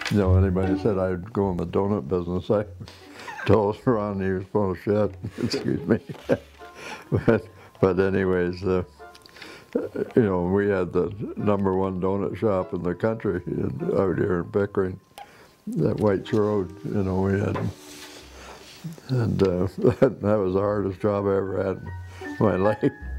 You know, anybody said I'd go in the donut business, I told Ron he was full of shit. Excuse me. but anyways, you know, we had the #1 donut shop in the country out here in Pickering, that White's Road. You know, we had, and that was the hardest job I ever had in my life.